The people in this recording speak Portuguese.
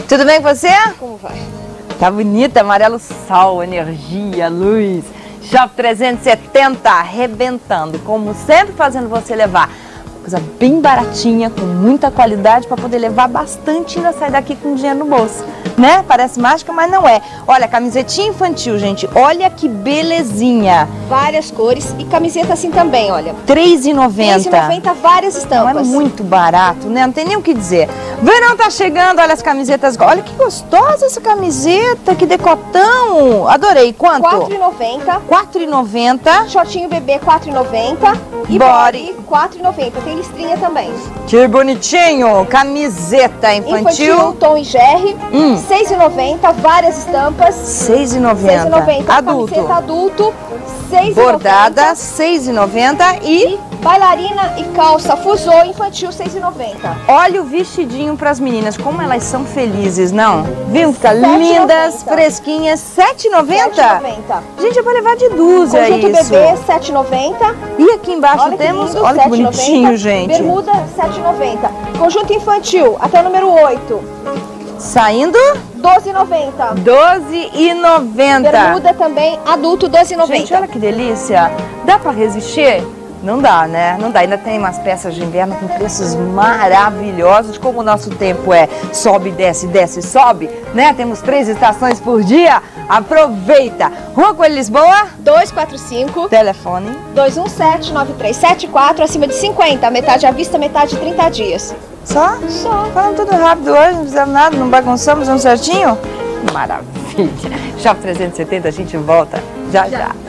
Tudo bem com você? Como vai? Tá bonita, amarelo sol, energia, luz. Shopping 370 arrebentando, como sempre fazendo você levar coisa bem baratinha, com muita qualidade para poder levar bastante e ainda sair daqui com dinheiro no bolso, né? Parece mágica, mas não é. Olha, camisetinha infantil, gente, olha que belezinha. Várias cores e camiseta assim também, olha. R$3,90. R$3,90, várias estampas. Não é muito barato, né? Não tem nem o que dizer. Verão tá chegando, olha as camisetas. Olha que gostosa essa camiseta, que decotão. Adorei. Quanto? R$4,90. R$4,90. Shortinho bebê, R$4,90. E Body. R$4,90. Tem listrinha também. Que bonitinho. Camiseta infantil. Tom e Jerry. R$6,90. Várias estampas. R$6,90. Adulto. Camiseta adulto. R$6,90. Bordada, R$6,90 E bailarina e calça fusô infantil, R$6,90. Olha o vestidinho para as meninas, como elas são felizes, não? Viu? Fica lindas, fresquinhas, R$7,90? Gente, é para levar de dúzia Conjunto isso. bebê, R$7,90. E aqui embaixo Olha temos, lindo, olha que bonitinho, 7,90. gente. Bermuda, R$7,90. Conjunto infantil, até o número 8. Saindo? R$12,90. R$12,90. Bermuda também, adulto, R$12,90. Gente, olha que delícia. Dá para resistir? Não dá, né? Não dá. Ainda tem umas peças de inverno com preços maravilhosos. Como o nosso tempo é sobe, desce, desce, sobe, né? Temos 3 estações por dia. Aproveita. Rua Coelho Lisboa. 245. Telefone. 217-9374, acima de 50. Metade à vista, metade de 30 dias. Só? Só. Falando tudo rápido hoje, não fizemos nada, não bagunçamos, vamos certinho? Maravilha. Shopping 370, a gente volta já já.